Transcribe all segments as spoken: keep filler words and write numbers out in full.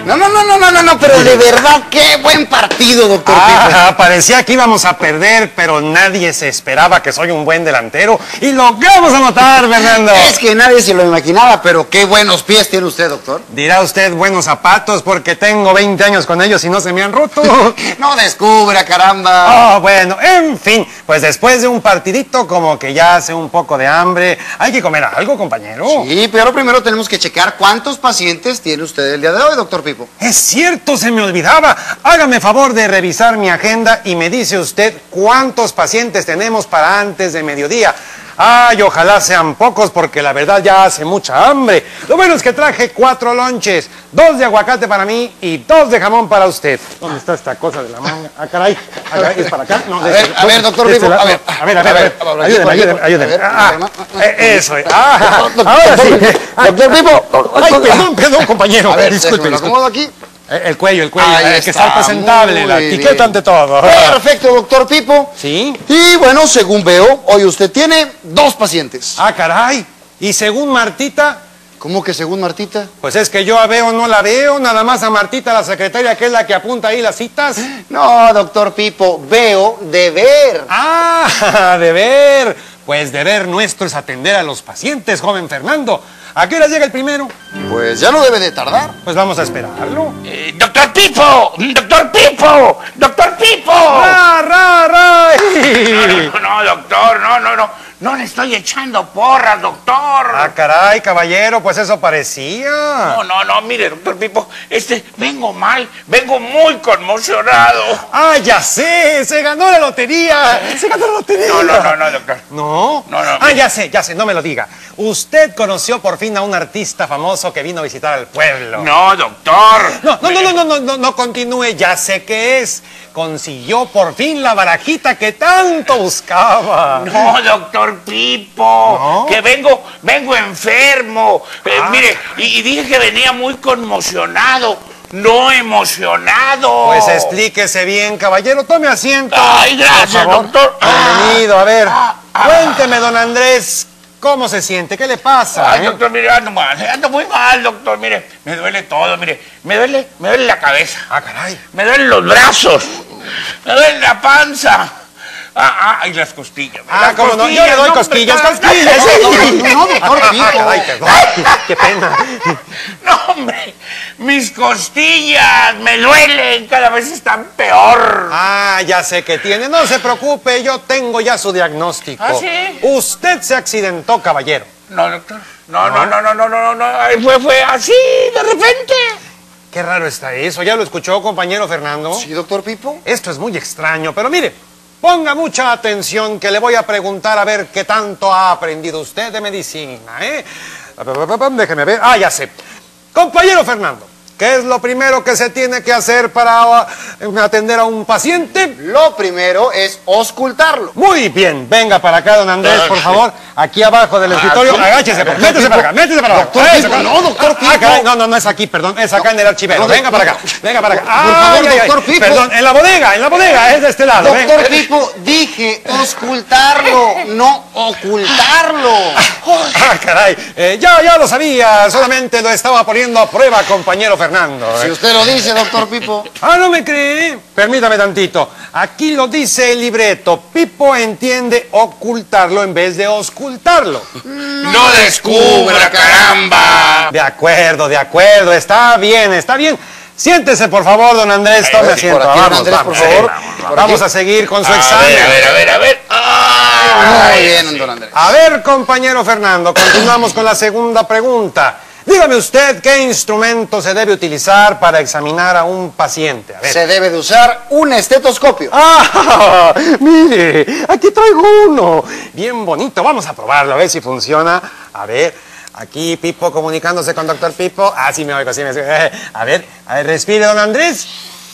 No, no, no, no, no, no, no, pero de verdad, qué buen partido, doctor Ah, Pipo. parecía que íbamos a perder, pero nadie se esperaba que soy un buen delantero. Y logramos anotar, Fernando. Es que nadie se lo imaginaba, pero qué buenos pies tiene usted, doctor. Dirá usted buenos zapatos porque tengo veinte años con ellos y no se me han roto. No descubra, caramba. Oh, bueno, en fin, pues después de un partidito como que ya hace un poco de hambre, hay que comer algo, compañero. Sí, pero primero tenemos que checar cuántos pacientes tiene usted el día de hoy, doctor Pipo. Es cierto, se me olvidaba. Hágame favor de revisar mi agenda y me dice usted cuántos pacientes tenemos para antes de mediodía. Ay, ojalá sean pocos porque la verdad ya hace mucha hambre. Lo bueno es que traje cuatro lonches, dos de aguacate para mí y dos de jamón para usted. ¿Dónde está esta cosa de la manga? Ah, caray. Ah, caray, ¿es para acá? No, A ver, a ver, doctor Pipo, a ver. A ver, a ver, a ver. Ayúdeme, ayúdeme, ayúdeme. Ah, eh, eso es. Ah, Doctor- ahora sí. Doctor Pipo. Ay, perdón, perdón, compañero. A ver, Disculpe, déjame, lo disculpe. acomodo aquí. El cuello, el cuello, Ahí hay que está, estar presentable, la muy etiqueta bien. ante todo. Perfecto, doctor Pipo. ¿Sí? Y bueno, según veo, hoy usted tiene dos pacientes. Ah, caray. Y según Martita, ¿Cómo que según Martita? pues es que yo a veo no la veo, nada más a Martita, la secretaria, que es la que apunta ahí las citas. No, doctor Pipo, veo de ver. Ah, de ver. Pues deber nuestro es atender a los pacientes, joven Fernando. ¿A qué hora llega el primero? Pues ya no debe de tardar. Pues vamos a esperarlo. Eh, ¡Doctor Pipo! ¡Doctor Pipo! ¡Doctor Pipo! ¡Ra, ra, ra! No, no, doctor, no, no, no. No le estoy echando porras, doctor. Ah, caray, caballero, pues eso parecía. No, no, no, mire, doctor Pipo, este, vengo mal, vengo muy conmocionado. Ah, ya sé, se ganó la lotería. Se ganó la lotería. No, no, no, no, doctor. ¿No? No, no, Ah, mire. ya sé, ya sé, no me lo diga. Usted conoció por fin a un artista famoso que vino a visitar al pueblo. No, doctor. No, no, no, no, no, no, no, no continúe, ya sé qué es. Consiguió por fin la barajita que tanto buscaba. No, doctor Pipo, ¿No? que vengo, vengo enfermo. Eh, Ah. mire, y, y dije que venía muy conmocionado, no emocionado. Pues explíquese bien, caballero, tome asiento. Ay, gracias, por favor. doctor. Bienvenido, a ver. Ah, ah. Cuénteme, don Andrés, ¿cómo se siente? ¿Qué le pasa? Ay, eh? doctor, mire, ando mal, ando muy mal, doctor, mire, me duele todo, mire, me duele, me duele la cabeza, Ah, caray. me duelen los brazos, me duele la panza, ah, ah, y las costillas. Ah, las cómo no, yo le doy hombre, cosquillas, no, cosquillas. No, no, doctor Ah, Pipo. caray, perdón. Qué pena. No, hombre, mis costillas me duelen, cada vez están peor. Ah, ya sé que tiene. No se preocupe, yo tengo ya su diagnóstico. ¿Ah, sí? Usted se accidentó, caballero. No, doctor, no, no, no, no, no, no, no, ay, fue, fue así, de repente. Qué raro está eso. ¿Ya lo escuchó, compañero Fernando? Sí, doctor Pipo. Esto es muy extraño, pero mire, ponga mucha atención que le voy a preguntar a ver qué tanto ha aprendido usted de medicina, ¿eh? Déjeme ver. Ah, ya sé. Compañero Fernando, ¿qué es lo primero que se tiene que hacer para uh, atender a un paciente? Lo primero es auscultarlo. Muy bien, venga para acá, don Andrés, por favor. Aquí abajo del escritorio, ¿sí? agáchese, por- métese para acá, métese para acá. Doctor Eso, Pipo, acá. no, doctor Ah, caray, Pipo. no, no, no es aquí, perdón, es acá en el archivero. No, Venga para acá, doctor- venga para acá. Por favor, Ay, ay, ay. doctor Pipo. Perdón, en la bodega, en la bodega, es de este lado. Doctor venga. Pipo, dije auscultarlo, no ocultarlo. Ah, caray, eh, ya, ya lo sabía, solamente lo estaba poniendo a prueba, compañero Fernando. Si eh. usted lo dice, doctor Pipo. Ah, ¿no me cree? Permítame tantito. Aquí lo dice el libreto. Pipo entiende ocultarlo en vez de auscultarlo. No descubra, caramba. De acuerdo, de acuerdo. Está bien, está bien. Siéntese, por favor, don Andrés. Tome sí, asiento. por aquí, don Vamos, Andrés, vamos, por favor. sí, Vamos, vamos. Vamos a seguir con su A examen. ver, a ver, a ver, a ver. Muy Ay, bien, don Andrés. A ver, compañero Fernando, continuamos con la segunda pregunta. Dígame usted qué instrumento se debe utilizar para examinar a un paciente. A ver. Se debe de usar un estetoscopio. ¡Ah! Mire, aquí traigo uno. Bien bonito. Vamos a probarlo, a ver si funciona. A ver, aquí Pipo comunicándose con doctor Pipo. Ah, sí me oigo, sí me oigo. Eh, A ver, a ver, respire, don Andrés.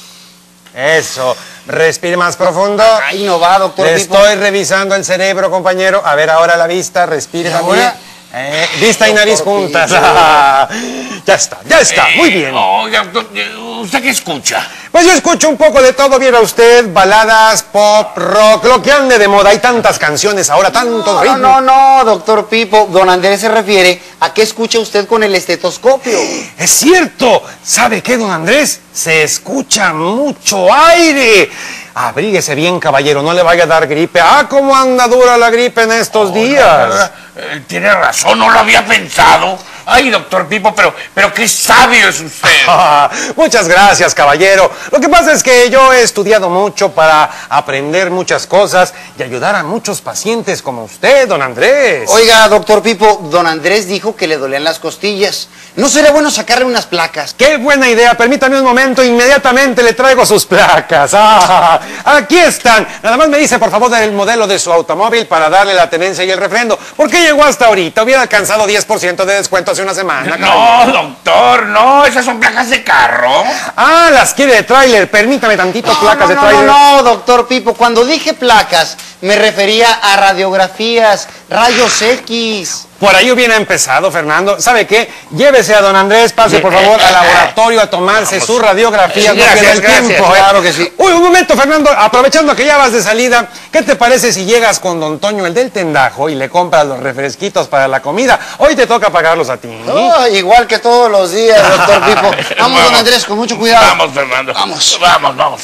Eso. Respire más profundo. Ahí no va, doctor Le Pipo. estoy revisando el cerebro, compañero. A ver, ahora la vista. Respire ¿Y también. ahora? Eh, vista y nariz Doctor juntas. Pipo. Ah, ya está, ya está. Muy bien. Oiga, doctor, ¿Usted qué escucha? Pues yo escucho un poco de todo, viera usted, baladas, pop, rock, lo que ande de moda. Hay tantas canciones ahora, tanto No, ritmo. no, no, doctor Pipo. Don Andrés se refiere a qué escucha usted con el estetoscopio. Es cierto. ¿Sabe qué, don Andrés? Se escucha mucho aire. Abríguese bien, caballero, no le vaya a dar gripe. Ah, cómo anda dura la gripe en estos Oh, días. no, no, no. Eh, tiene razón, no lo había pensado. Ay, doctor Pipo, pero, pero qué sabio es usted. Ah, muchas gracias, caballero. Lo que pasa es que yo he estudiado mucho para aprender muchas cosas y ayudar a muchos pacientes como usted, don Andrés. Oiga, doctor Pipo, don Andrés dijo que le dolían las costillas. ¿No sería bueno sacarle unas placas? ¡Qué buena idea! Permítame un momento, inmediatamente le traigo sus placas. Ah, aquí están. Nada más me dice, por favor, el modelo de su automóvil para darle la tenencia y el refrendo. ¿Por qué llegó hasta ahorita? Hubiera alcanzado diez por ciento de descuento hace una semana. No, doctor, no, esas son placas de carro. Ah, las quiere de tráiler. Permítame tantito, No, placas no, de no, tráiler. no, no, doctor Pipo. Cuando dije placas, me refería a radiografías, rayos X. Por ahí hubiera empezado, Fernando. ¿Sabe qué? Llévese a don Andrés, pase por favor al laboratorio a tomarse Vamos. su radiografía. Gracias, no queda el gracias, tiempo, ¿eh? claro que sí. Uy, un momento, Fernando. Aprovechando que ya vas de salida, ¿qué te parece si llegas con don Toño, el del tendajo, y le compras los refresquitos para la comida? Hoy te toca pagarlos a ti. Oh, igual que todos los días, doctor Pipo. Vamos, don Andrés, con mucho cuidado. Vamos, Fernando. Vamos. Vamos, vamos.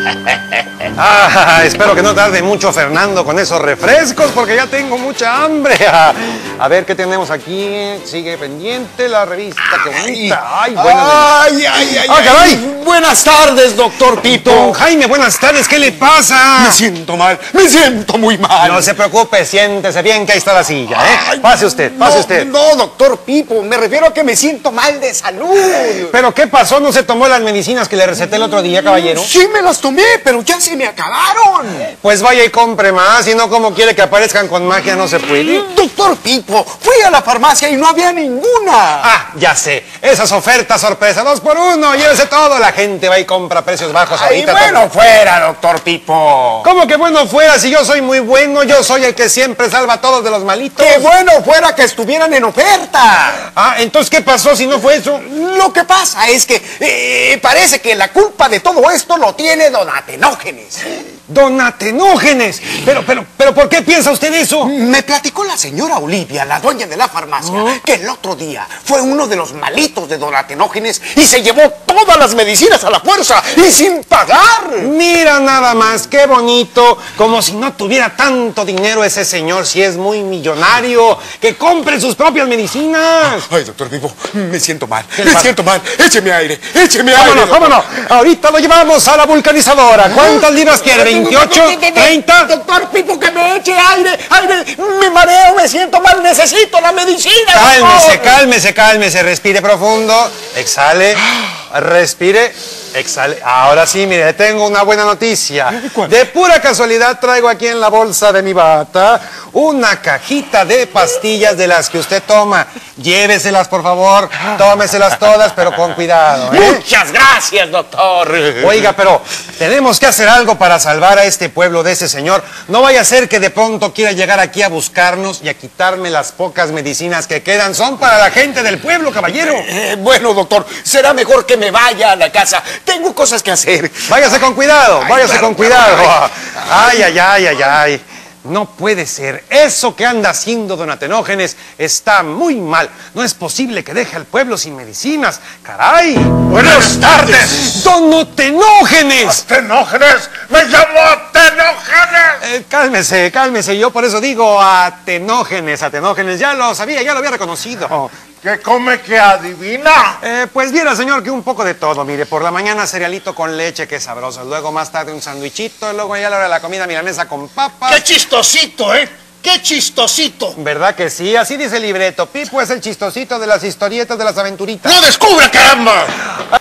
Ah, espero que no tarde mucho, Fernando, con esos refrescos, porque ya tengo mucha hambre. Ah, a ver qué tenemos aquí. Sigue pendiente la revista. Qué bonita. Ay, buena. Ay, ay, ay, Ah, caray. ay. Buenas tardes, doctor Pipo. Don Jaime, buenas tardes. ¿Qué le pasa? Me siento mal, me siento muy mal. No se preocupe, siéntese bien, que ahí está la silla, ¿eh? Ay, Pase usted, pase no, usted. No, doctor Pipo, me refiero a que me siento mal de salud. ¿Pero qué pasó? ¿No se tomó las medicinas que le receté el otro día, caballero? Sí me las tomé, pero ya se me acabaron. Pues vaya y compre más, y no como quiere que aparezcan con magia, no se puede. Doctor Pipo, fui a la farmacia y no había ninguna. Ah, ya sé, esas ofertas sorpresa, dos por uno, llévese todo, la gente va y compra a precios bajos Ay, ahorita. bueno, todo. fuera, doctor Pipo. ¿Cómo que bueno fuera si yo soy muy bueno? Yo soy el que siempre salva a todos de los malitos. Qué bueno fuera que estuvieran en oferta. Ah, entonces, ¿qué pasó si no fue eso? Lo que pasa es que eh, parece que la culpa de todo esto lo tiene don Atenógenes. Don Atenógenes. Pero, pero, pero, ¿por qué piensa usted eso? Me platicó la señora Olivia, la dueña de la farmacia, que el otro día fue uno de los malitos de don Atenógenes y se llevó todas las medicinas a la fuerza y sin pagar. Mira nada más, qué bonito, como si no tuviera tanto dinero ese señor, si es muy millonario, que compre sus propias medicinas. Ay, doctor Pipo, me siento mal, ¿Qué me pasa? siento mal. Écheme aire, écheme aire. Vámonos, doctor. vámonos, ahorita lo llevamos a la vulcanizadora. ¿Cuántas libras quiere? ¿veintiocho? ¿treinta? Doctor Pipo, que me eche aire, aire, me mareo, me siento mal, necesito la medicina. Cálmese, doctor. cálmese, cálmese, respire profundo, exhale, respire, exhale. Ahora sí, mire, le tengo una buena noticia. ¿Cuál? De pura casualidad traigo aquí en la bolsa de mi bata una cajita de pastillas de las que usted toma. Lléveselas, por favor, tómeselas todas, pero con cuidado, ¿eh? Muchas gracias, doctor. Oiga, pero tenemos que hacer algo para salvar a este pueblo de ese señor. No vaya a ser que de pronto quiera llegar aquí a buscarnos y a quitarme las pocas medicinas que quedan. Son para la gente del pueblo, caballero. Eh, bueno, doctor, será mejor que me vaya a la casa. Tengo cosas que hacer. Váyase con cuidado, Ay, váyase claro, con claro, cuidado. Ay, ay, ay, ay, ay. No puede ser. Eso que anda haciendo don Atenógenes está muy mal. No es posible que deje al pueblo sin medicinas. ¡Caray! Buenas tardes. ¡Don Atenógenes! ¿Atenógenes? ¡Me llamo Atenógenes! Eh, cálmese, cálmese. Yo por eso digo Atenógenes, Atenógenes. Ya lo sabía, ya lo había reconocido. ¿Qué come que adivina? Eh, pues viera, señor, que un poco de todo. Mire, por la mañana cerealito con leche, que es sabroso. Luego más tarde un sandwichito. Luego ya a la hora de la comida milanesa con papas. ¡Qué chistosito, eh! ¡Qué chistosito! ¿Verdad que sí? Así dice el libreto. Pipo es el chistosito de las historietas de las aventuritas. ¡No descubra, caramba!